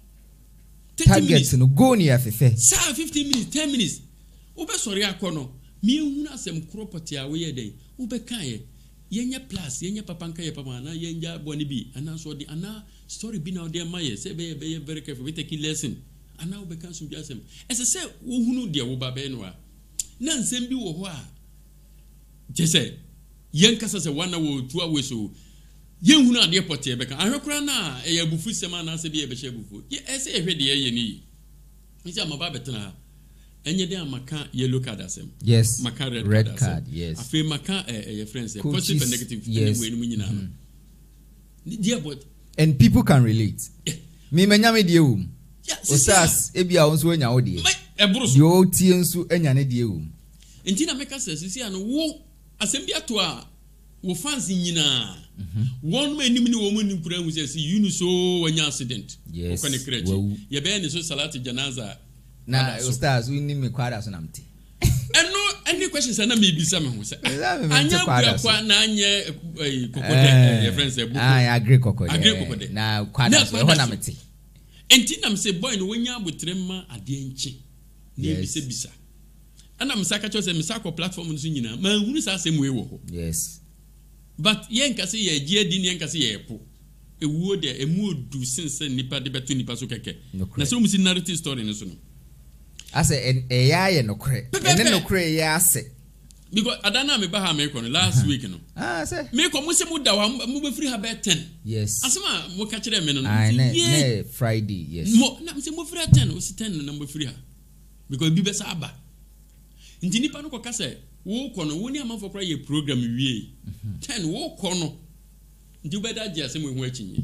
target no go ni afefe sa 15 minutes 10 minutes wo be sori akono mi ehu na asem kropoti a wo ye den wo be kan ye yenya plus yenya papanka ye papa na yenya boni bi ana so di ana story bi na o de maye say be very careful we take lesson ana wo be kan so bi asem ese wo hunu de wo ba be no a na nsem bi wo ho a je say yen kasa se wana wo tu awe so yen hunu ade pote be kan ahwekura na e ya bufu sema na se bi e be she bufu ye ese e hwe de ye ni nti amaba betena enye de amaka yellow card asem yes maka red card yes afi maka your friends positive and negative anyway ni nyina no dear but and people can relate me menya me de wum osas ebia won so anya wo de yo tie nso anya ne de wum enti na meka sisi ano wo asem bi ato a wo fans nyina won ma enim ni wo mu ni kura hu say you so wanya accident yes ko ne krechi ye be ne so salati janaza na ustaz we ni me kwada so namte eno any questions na me bisa me ho se anya kwa na anye kokode your friends e buko I agree kokode na kwada so ho namte enti nam se boy no wonya abotremma ade enchi na bisa ana msaka cho se msaka platform nso nyina ma hunu sa asem we wo ho yes but yen kase ye gie di yen kase ye po ewuo de emu odu sense nipa de beto nipa so keke na so musi narrative story no so no ase eya no kre ene no kre ya ase because adana me ba ha me kono last week no say me ko musi mu da wa mu be free ha be 10 yes asema mo ka kire me no ne Friday yes mo na me mo free 10 o si 10 na mo free ha because bi be sa aba nti nipa no ko ka se wo kono wo ni amafo kra ye program wie 10 wo kono nti be da je asem hu achinye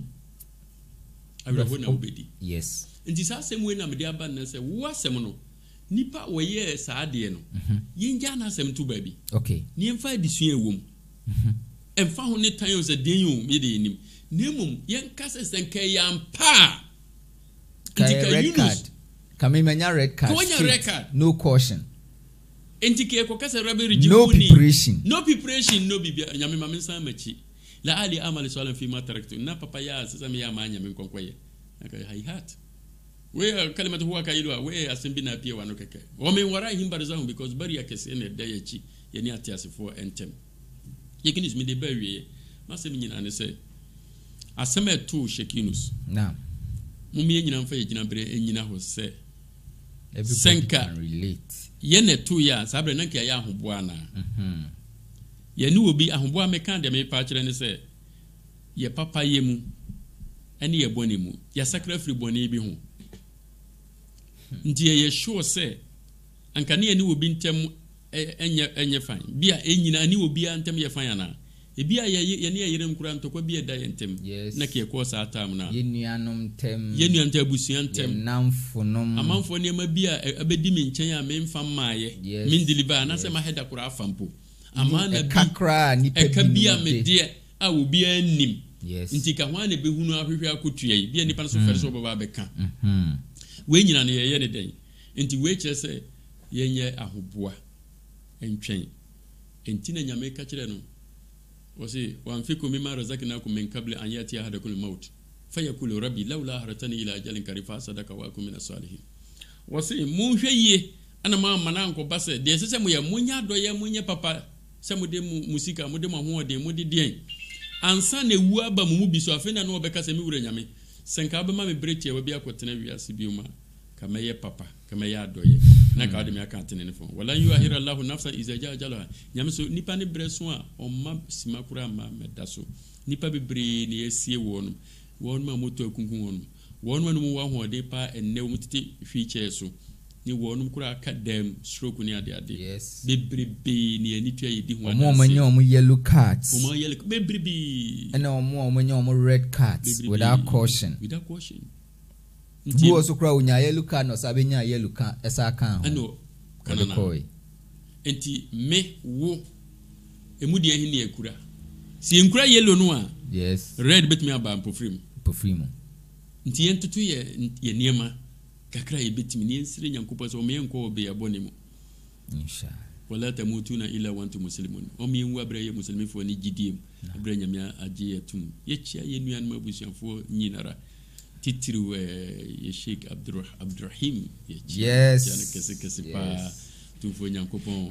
awra ho na obedi yes nti sa asem we na me de aba na se wo asem no nipa wo ye sa ade no yenja na asem tu ba bi okay ni emfa edisua ewom emfa ho ne tan yo se den yo me de enim nemum yen kase senka yampa nti ka red kame menya red card no caution enti ke ko kase rabe no preparation no bibia nyame ma mensa machi la ali amali salam fi ma taraktu na papa ya sasa me ya ma nyame nkonkwaye aka hi hat we kalimatu huwa kailwa we asembi na pia wano keke wame warai himbari zangu because bari ya kesi ene da yachi yeni atiasi for entem yekinis mi de bawie masemi nyina ne se asema tu shekinus na mumi nyina mfa yina bere nyina ho se senka relate yene tu ya sabre nanke ya ahoboa na yeni obi ahoboa meka de me pa kire ne se ye papa yemu ene ye boni mu ya sakra free boni bi ho nti ye sure say anka ne obi ntem enye fine bia enyina ani obi antem ye fine ana ebi a ye ne yerem kura ntokwa bi eda yentem na ke ko sa atam na yenuanom tem abusuan tem namfonom amanfo ne ma bi a abedi me nchen a me mfa maaye me deliver na se ma heda kura afampo ama na bi kakra ni pe bi a me de a obi anim nti ka hwan na behunu ahwehwe akotua yi bi nipa so fere so baba beka we nyina ne ye ne den nti we kire se yenye ahoboa entwen enti na nyame ka kire no wasi wanfiku mimma razaqnakum min qabli an yati ahadakum al-maut fayaqulu rabbi laula haratani ila ajalin karifa sadaka wa akum min as-salihin wasi munhweye ana ma mananko base de sese mo ye munya do ye munye papa se mo de musika mo de mo ho de mo de den ansa na ewu aba mu biso afena na obeka se mi wura nyame senka ba ma me breche wa bi akotena wiase bi uma kamaye papa kamaye adoye na ka de me aka atene ne fo wala yuahira allah nafsa iza jala nyame so nipa ne breso a omma simakura ma medaso nipa bebre ne esie wonum ma moto akunkun wonum no wa ho de pa enne wo tete hwiche so ni wonum kura ka dem stroke ni ade bebrebe ne ani tua yedi ho anase omo yellow cards bebrebe and omo red cards without caution Bo so kra unya yellow card no sabe nya yellow card esa kan ano kanana enti me wo emudi ehi ne akura si enkura yellow no a red bet me aba pofrim nti yentutu ye niema kakra ye betimi ne ensire nyankopɔ so me enko obe abone mu inshallah wala tamutuna illa wa antum muslimun o me enwu abrɛ ye muslimifo ne gidiem abrɛ nyamia agye atum ye chia ye nuan mabusuafo nyinara titru ye Sheikh Abdurrahim yes jana kese pa tufo nyankopon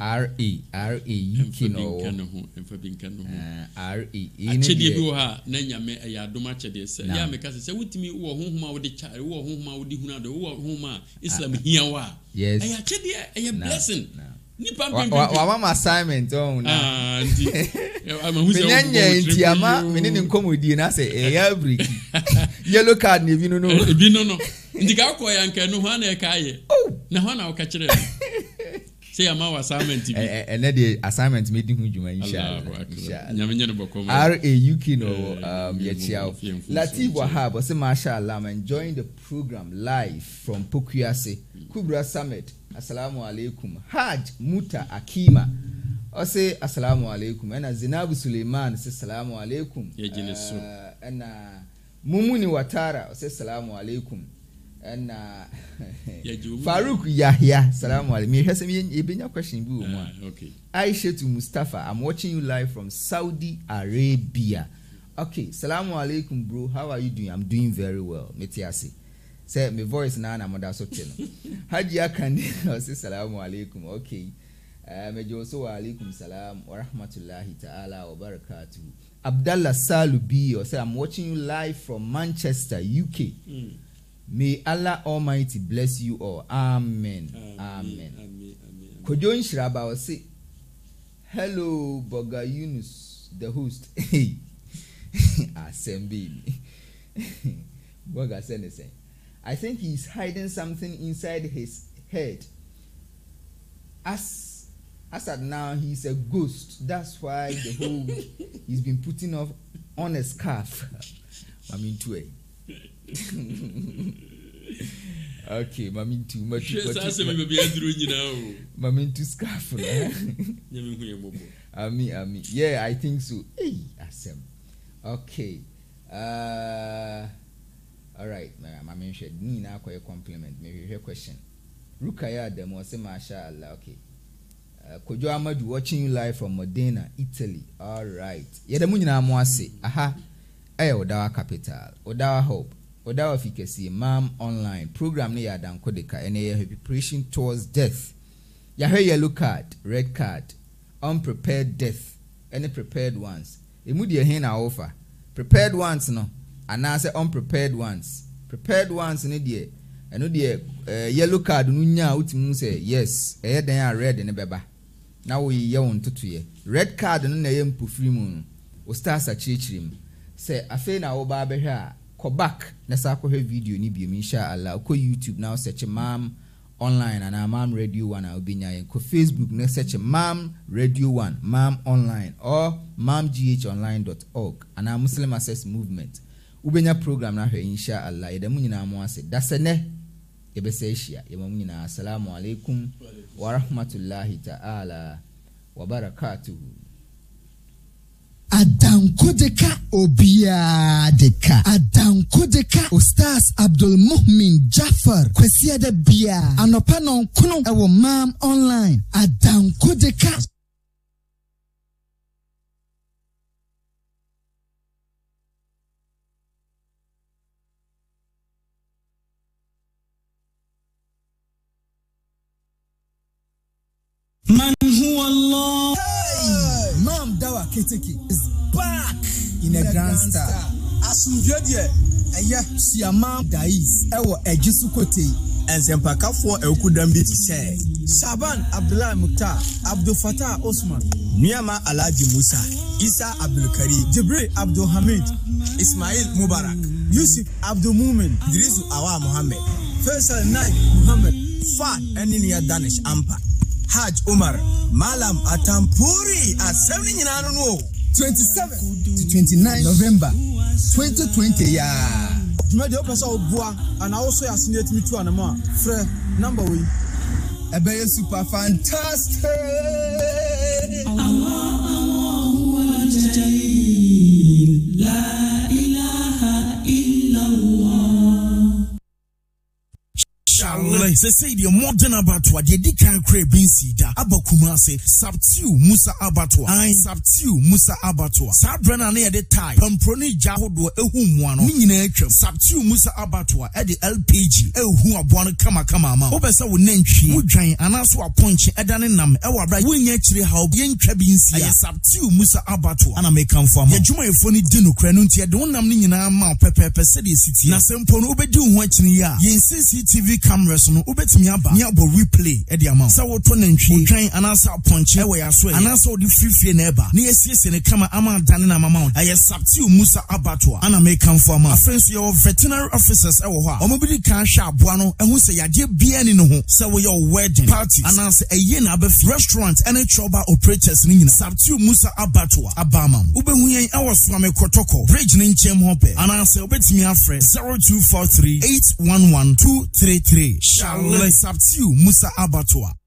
Yukino emfa binkano RE achede bi wo ha na nyame ya adoma achede se ya meka se wutimi wo honhoma wo de chare wo honhoma wo de hunado wo honhoma Islam hia wa ya achede ya blessing nipa mpempe wa mama assignment on na ndi ama huze nyanya nti ama menene nkomodi na se ya break yellow card ne bi no ndi ka ko ya nka no ha na ka ye na ho na wo ka kire say ama assignment bi ene the assignment me di hu juma inshallah nyamenye no boko RAUK no yechia Latif Wahab say mashallah I'm enjoying the program live from Pokuase Kubra Summit. Assalamu alaikum. Haj Muta Akima o say assalamu alaikum. And Zinabu Suleiman say assalamu alaikum. And Mumuni Watara o say assalamu alaikum. And Farouk Yahya assalamu alaikum. Me hwese me ebenya question bi o mo. Okay. Aisha to Mustafa, I'm watching you live from Saudi Arabia. Okay, assalamu alaikum bro. How are you doing? I'm doing very well. Metiasi. Say my voice na mother so cheno. Haji Akande say assalamu alaikum. Okay. Mejo so wa alaikum salam wa rahmatullahi ta'ala wa barakatuh. Abdallah Salubi say I'm watching you live from Manchester, UK. May Allah Almighty bless you all. Amen. Kojo Nshiraba will say, hello, Boga Yunus, the host. Assembly. Boga said the same. I think he's hiding something inside his head. As at now, he's a ghost. That's why the whole week he's been putting on a scarf. I'm into it. Okay, mami too much. Mami too scarf. Ami. Yeah, I think so. Hey, Asem. Okay. All right, mami should need now a compliment. Maybe your question. Rukaya demo say mashallah. Okay. Kojo Amadu watching you live from Modena, Italy. All right. Yeah, the munyina mo ase. Aha. Odawa Capital. Odawa Hope. Odawa Efficacy, Mom Online program ne yadan kodeka ene preparation towards death. Yahwe yellow card, red card, unprepared death, any prepared ones. Emudi ehe na offer. Prepared ones no, anase unprepared ones. Prepared ones ne die, eno die yellow card no nya utimu say yes, eye den a red ne beba. Na wo ye won totoye. Red card no na ye mpofiri mu. O stars a chichirim. Say afe na wo ba behwa ko back na sa ko video ni bi inshallah ko YouTube now search Mom online and Mam Radio 1 obinya ko Facebook na search Mam Radio 1 Mam Online or mamghonline.org and our Muslim Access Movement ubenya program na hwe inshallah ida munyina mo ase dasene ebese ehia yema munyina assalamu alaikum wa rahmatullahi ta'ala wa barakatuh. Adankodeka Obiadeka Adankodeka Ustaz Abdul Muhmin Jafar Kwesiada Bia Anopanon Kuno Ewo Mam Online Adankodeka Man who Allah. Hey, Mam Dawa Keteki is back in a grand style. Asumdwe eye Siamam Dais Ewo Ejisukote ensempakafo ekudam bi tse Shaban Abdullah Mukhtar Abdul Fattah Osman Niama Alhaji Musa Isa Abdul Karim Jibril Abdul Hamid Ismail Mubarak Yusuf Abdul Mumin Idrisu Awa Muhammad Faisal Naik Muhammad Fat Eninia Danish Ampa Haj Umar Malam Atampuri asemi nyina no 27 to 29 November 2020 ya. Jumadi opesa obua and also asinate me to anama frɛ number we Ebe super fantastic. La ilaha illallah. Charlie, say the modern abattoir, the Dikan Crabin Sida, Abakumase, Sabtiu Musa Abattoir, I Sabtiu Musa Abattoir, Sabrana near the tie, Pamproni Jahodo, Ehumwano, Mination, Sabtiu Musa Abattoir, at the LPG, Ehuabwana Kama, Obesa would name she, would train, and also a punch at Daninam, Ewa, when actually how being Crabin Sia, Sabtiu Musa Abattoir, and I may come from Yajuma Phony Dino Cranuntia, don't naming Mount Pepe, City City, Nasempo, Obedu, watching ya, Yen CCTV cameras no ubetimi aba ni abo replay e dia ma sa wo to nantwi twan anasa punch e we aso anasa odi fifie na eba na yesiese ne kama ama dane na mama aye Sabtiu Musa Abattoir ana make am for ma friends your veterinary officers e wo ho a omobidi kan hwa aboa no ehu se yade bia ni no ho se wo your wedding party anasa eye na abafi restaurant and choba operators ni nyina Sabtiu Musa Abattoir abama ubehu yen e wo so am kotoko bridge ni nchem ho pe anasa obetimi afre 0243 811 233 Charlie Sabtiu Musa Abattoir.